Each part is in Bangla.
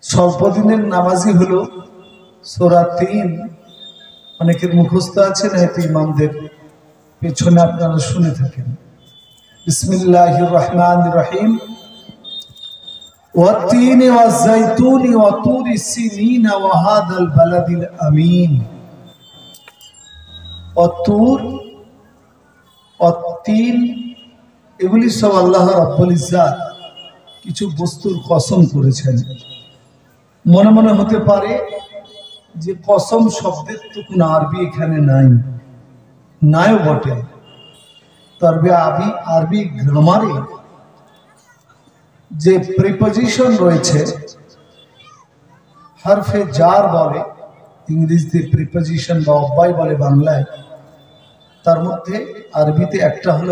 স্বল্পদিনের নামাজি হলো সূরা ৩। অনেকের মুখস্থ আছে না, হয়তো ইমামদের পেছনে আপনারা শুনে থাকেন। বিসমিল্লাহির রহমানির রহিম। ওয়াত-তিনি ওয়াজ-যাইতুনি ওয়া তুরি সিনিন ওয়া হাযাল বালাদিল আমিন। ওয়াত-তুর, ওয়াত-তিন, এগুলি সব আল্লাহ রাব্বুল ইজ্জাত কিছু বস্তুর কসম করেছেন। মনে মনে হতে পারে যে কসম শব্দের তো কোনো আরবি এখানে নাইও বটে। তবে আরবি গ্রামারে যে প্রিপোজিশন রয়েছে, হরফে জার বলে ইংরেজিতে, প্রিপোজিশন বা অব্যয় বলে বাংলায়, তার মধ্যে আরবিতে একটা হলো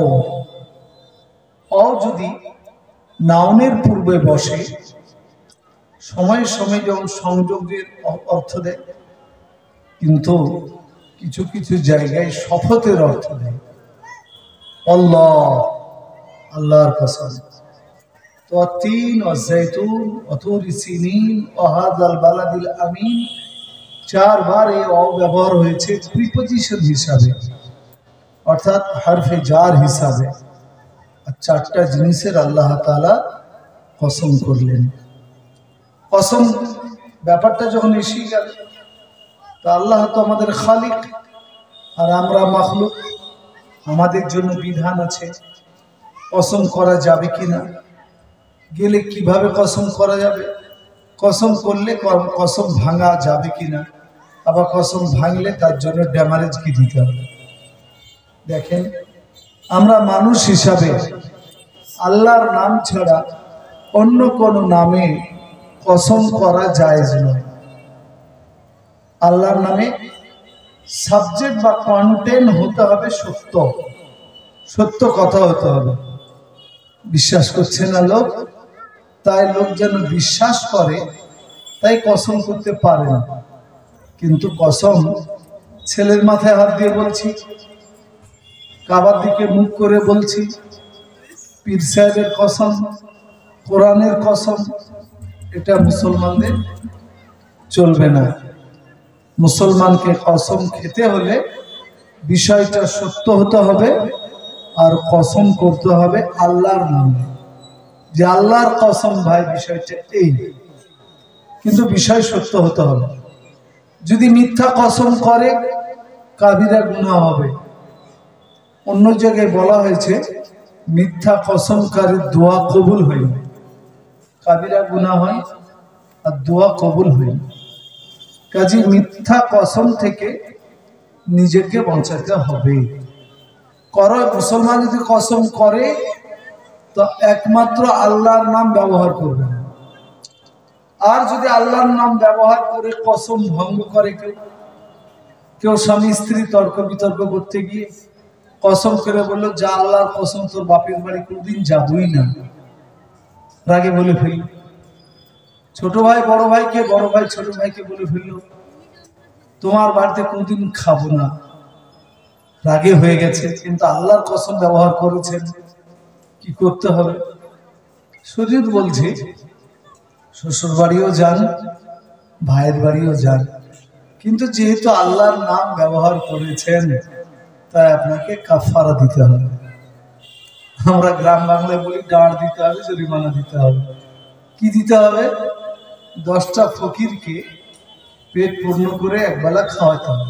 অ যদি নাউনের পূর্বে বসে, সময়ে সময়ে যেমন সংযোগের অর্থ দেয়, কিন্তু কিছু কিছু জায়গায় শপথের অর্থ দেয়। আল্লাহর কসম। তো তিন ওয়াজ-যাইতুন ওয়া তুরি সিনিন ওয়া হাযাল বালাদিল আমিন, চারবার এই ব্যবহার হয়েছে প্রিপোজিশন হিসাবে, অর্থাৎ হরফে জার হিসাবে। আর চারটা জিনিসের আল্লাহ তাআলা কসম করলেন। কসম ব্যাপারটা যখন এসে গেল, তো আল্লাহ তো আমাদের খালিক আর আমরা মাখলুক, আমাদের জন্য বিধান আছে কসম করা যাবে কিনা, গেলে কিভাবে কসম করা যাবে, কসম করলে কসম ভাঙা যাবে কিনা, আবার কসম ভাঙলে তার জন্য ড্যামারেজ কি দিতে হবে। দেখেন, আমরা মানুষ হিসাবে আল্লাহর নাম ছাড়া অন্য কোনো নামে কসম করা জায়েজ নয়। আল্লাহর নামে সাবজেক্ট বা কন্টেন্ট হতে হবে সত্য কথা হতে হবে। বিশ্বাস করছে না লোক, তাই লোক যেন বিশ্বাস করে তাই কসম করতে পারে না। কিন্তু কসম ছেলের মাথায় হাত দিয়ে বলছি, কাবার দিকে মুখ করে বলছি, পীর সাহেবের কসম, কোরআনের কসম, এটা মুসলমানদের চলবে না। মুসলমানকে কসম খেতে হলে বিষয়টা সত্য হতে হবে, আর কসম করতে হবে আল্লাহর নামে, যে আল্লাহর কসম ভাই বিষয়টা এই, কিন্তু বিষয় সত্য হতে হবে। যদি মিথ্যা কসম করে কাবিরা গুনাহ হবে। অন্য জায়গায় বলা হয়েছে মিথ্যা কসমকারীর দোয়া কবুল হয় না, কাবিরা গুনাহ হয় আর দোয়া কবুল হয় না। কাজে মিথ্যা কসম থেকে নিজেকে বাঁচাতে হবে। মুসলমান যদি কসম করে তো একমাত্র আল্লাহর নাম ব্যবহার করবে। আর যদি আল্লাহর নাম ব্যবহার করে কসম ভঙ্গ করে কেউ স্বামী স্ত্রী তর্ক বিতর্ক করতে গিয়ে কসম করে বললো, যা আল্লাহর কসম তোর বাপের বাড়ি কোনদিন যাবই না, রাগে বলে ফেলল। ছোট ভাই বড় ভাইকে, বড় ভাই ছোট ভাইকে বলে ফেললো, তোমার বাড়িতে কোনদিন খাবো না, রাগে হয়ে গেছে, কিন্তু আল্লাহর কসম ব্যবহার করেছেন। কি করতে হবে? শরীয়ত বলছে শ্বশুর বাড়িও যান, ভাইয়ের বাড়িও যান, কিন্তু যেহেতু আল্লাহর নাম ব্যবহার করেছেন তাই আপনাকে কাফারা দিতে হবে। আমরা গ্রাম বাংলায় বলি গাঁড় দিতে হবে, জরিমানা দিতে হবে। কি দিতে হবে? 10টা ফকিরকে পেট পূর্ণ করে একবেলা খাওয়াতে হবে।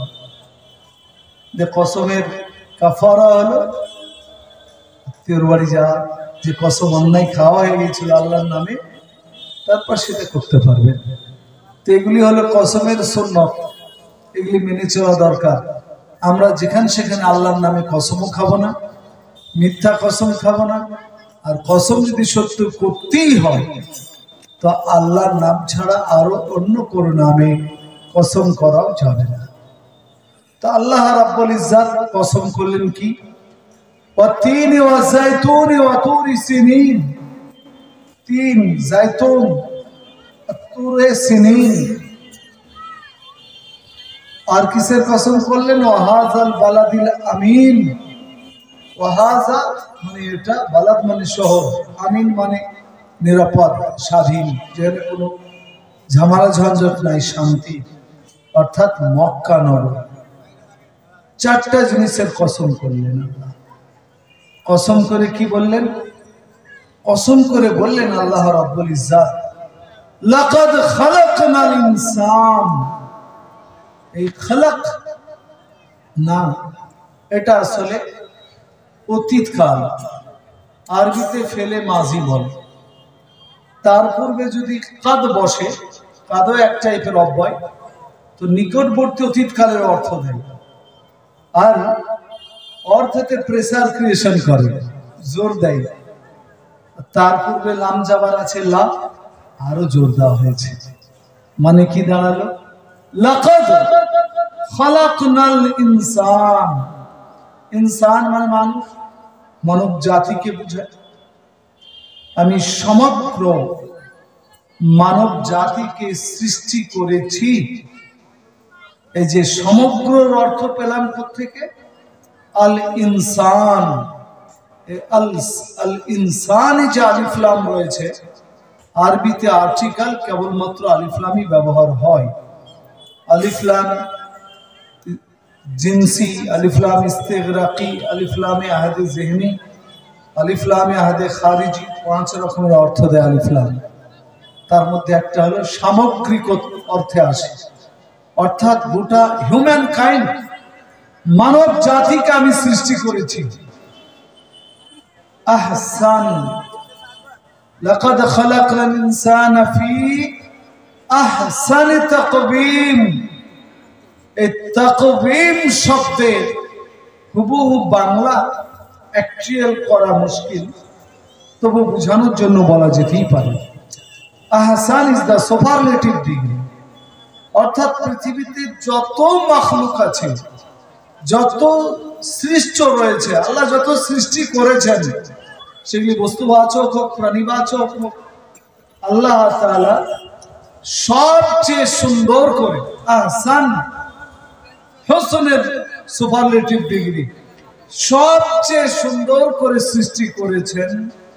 যে কসমের কাফারা হলো আত্মীয়র বাড়ি যাওয়া, যে কসম অন্যায় খাওয়া হয়ে গেছিল আল্লাহর নামে, তারপর সেটা করতে পারবে। তো এগুলি হলো কসমের সুন্নাত, এগুলি মেনে চলা দরকার। আমরা যেখানে সেখানে আল্লাহর নামে কসমও খাবো না, মিথ্যা কসম খাবো না। আর কসম যদি সত্য করতেই হয় তো আল্লাহর নাম ছাড়া আরো অন্য কোনো নামে কসম করাও যাবে না। তো আল্লাহ রাব্বুল ইজ্জাত কসম করলেন কি? ওয়াত-তিনি ওয়াজ-যাইতুনি ওয়া তুরি সিনিন। তিন, জাইতুন, তুরে সিনিন। আর কিসের কসম করলেন? ওয়া হাযাল বালাদিল আমিন। ওয়া হাযা মানে এটা, বালাদ মানে শহর, আমিন মানে নিরাপদ, স্বাধীন, যেখানে কোনো ঝামেলা ঝঞ্ঝট নাই, শান্তি, অর্থাৎ মক্কা নগর। চারটা জিনিসের কসম করলেন আল্লাহ। কসম করে কি বললেন? কসম করে বললেন আল্লাহ রাব্বুল ইজ্জাত, লাকাদ খালাকনাল ইনসান। এই খালাক না, এটা আসলে অতীতকাল, আরবিতে ফেলে মাজি বলে। তার পূর্বে যদি কাদ বসে, কাদও এক টাইপের অব্যয়, তো নিকটবর্তী অতীতকালের অর্থ দেয়। আর অর্থতে প্রেসার ক্রিয়েশন করে, জোর দেয়। তার পূর্বে লাম যাবার আছে, লা, আরো জোর দেওয়া হয়েছে। মানে কি দাঁড়ালো? লাকাদ খালাকনাল ইনসান। ইনসান মানে মানুষ, মানব জাতিকে বোঝায়। আমি সমগ্র মানব জাতিকে সৃষ্টি করেছি। এই যে সমগ্রর অর্থ পেলাম কোত্থেকে? আল ইনসান। আল ইনসান যে আলিফ লাম রয়েছে, আরবিতে আর্টিকেল কেবলমাত্র আলিফ লামই ব্যবহার হয়। আলিফ লাম জিনসি, আলিফ লাম ইস্তেগরাকি, আলিফ লামে আহাদে জেহনি, আলিফ লামে আহাদে খারিজি, 5 রকমের অর্থ দেয় আলিফ লাম। তার মধ্যে একটা হলো সামগ্রিক অর্থে আসে, অর্থাৎ গোটা হিউম্যান কাইন্ড, মানব জাতিকে আমি সৃষ্টি করেছি। আহসান, লাকাদ খালাকনাল ইনসানা ফি আহসানি তাকবীম। এই তাকবীম শব্দের হুবহু বাংলা অ্যাকচুয়াল করা মুশকিল, তবু বোঝানোর জন্য বলা যেতেই পারে। Ahsan is the superlative degree, অর্থাৎ পৃথিবীতে যত মাখলুক আছে, যত সৃষ্ট রয়েছে, আল্লাহ যত সৃষ্টি করেছেন, সেগুলি বস্তুবাচক হোক, প্রাণীবাচক হোক, আল্লাহ তাআলা সবচেয়ে সুন্দর করে, আহসান হোসনের সুপারলেটিভ ডিগ্রি, সবচেয়ে সুন্দর করে সৃষ্টি করেছেন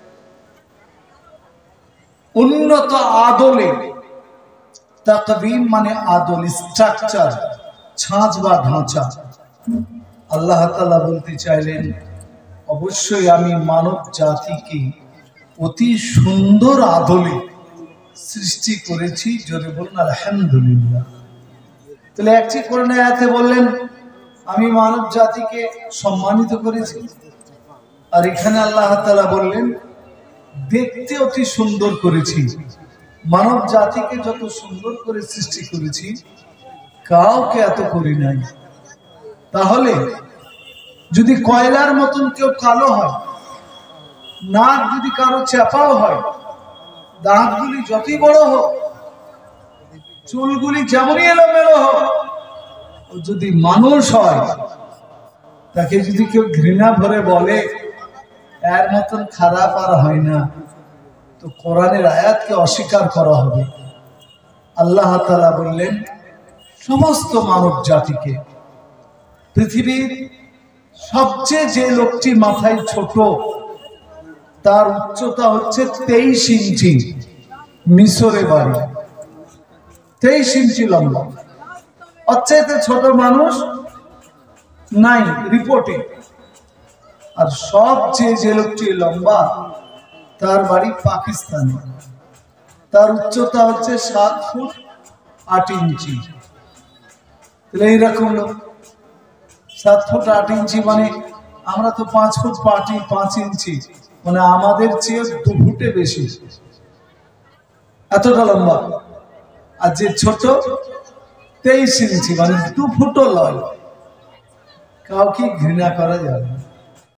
উন্নত আদলে। তাকবীম মানে আদল, স্ট্রাকচার, ছাঁচ বা ঢাঁচা। আল্লাহ তাআলা বলতে চাইলেন, অবশ্যই আমি মানব জাতিকে অতি সুন্দর আদলে সৃষ্টি করেছি। জোরে বলুন আলহামদুলিল্লাহ। তাহলে একটি কোরআন আয়াতে বললেন আমি মানব জাতিকে সম্মানিত করেছি, আর এখানে আল্লাহ তাআলা বললেন দেখতে অতি সুন্দর করেছি। মানব জাতিকে যত সুন্দর করে সৃষ্টি করেছি, কাউকে এত করি নাই। তাহলে যদি কয়লার মতন কেউ কালো হয়, নাক যদি কারো চাপাও হয়, দাঁতগুলি যতই বড় হোক, চুলগুলি যেমনই এলোমেলো হোক, ও যদি মানুষ হয়, তাকে যদি কেউ ঘৃণা ভরে বলে এর মতন খারাপ আর হয় না, তো কোরআনের আয়াতকে অস্বীকার করা হবে। আল্লাহ তাআলা বললেন সমস্ত মানব জাতিকে, পৃথিবীর সবচেয়ে যে লোকটি মাথায় ছোট, তার উচ্চতা হচ্ছে 23 ইঞ্চি, মিশরে বাড়ি, 23 ইঞ্চি লম্বা। অচ্চাইতে ছোট মানুষ নাই রিপোর্টে। আর সবচেয়ে যে লোকটি লম্বা, তার বাড়ি পাকিস্তানে, তার উচ্চতা হচ্ছে 7 ফুট 8 ইঞ্চি। তাহলে এইরকম লোক 7 ফুট 8 ইঞ্চি, মানে আমরা তো 5 ফুট 5 ইঞ্চি, মানে আমাদের চেয়ে 2 ফুটে বেশি, এতটা লম্বা। আর যে ছোট 23 ইঞ্চি, মানে 2 ফুটও লয়। কাউকে ঘৃণা করা যাবে না।